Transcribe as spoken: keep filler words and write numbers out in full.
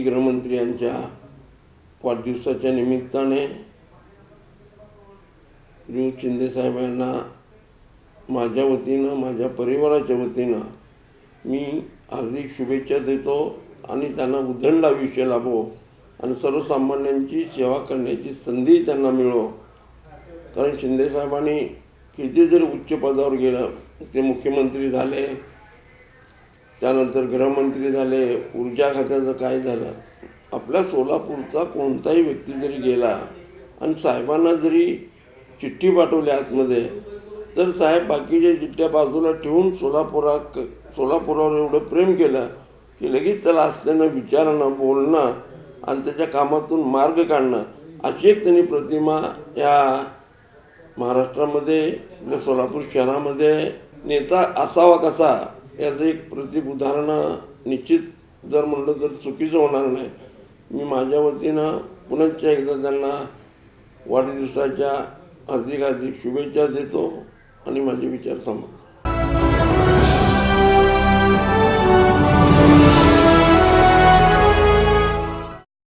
माजी गृहमंत्री यांच्या वाढदिवसाच्या निमित्ताने ऋ शिंदे साहेबांना माझ्या वतीनं माझ्या परिवाराच्या वतीनं मी हार्दिक शुभेच्छा देतो आणि त्यांना उदंड आयुष्य लाभो आणि सर्वसामान्यांची सेवा करण्याची संधी त्यांना मिळो। कारण शिंदे साहेबांनी किती जरी उच्च पदावर गेलं, ते मुख्यमंत्री झाले, त्यानंतर गृहमंत्री झाले, ऊर्जा खात्याचं काय झालं, आपल्या सोलापूरचा कोणताही व्यक्ती जरी गेला आणि साहेबांना जरी चिठ्ठी पाठवली आतमध्ये, तर साहेब बाकीच्या चिठ्ठ्या बाजूला ठेवून सोलापुरा सोलापुरावर एवढं प्रेम केलं की लगेच त्याला असल्यानं विचारणं, बोलणं आणि त्याच्या कामातून मार्ग काढणं, अशी एक त्यांनी प्रतिमा या महाराष्ट्रामध्ये, आपल्या सोलापूर शहरामध्ये नेता असावा कसा याचं एक प्रतीक उदाहरणं निश्चित जर म्हणलं तर चुकीचं होणार नाही। मी माझ्या वतीनं पुन्हा एकदा त्यांना वाढदिवसाच्या हार्दिक हार्दिक शुभेच्छा देतो आणि माझे विचार थांबवतो।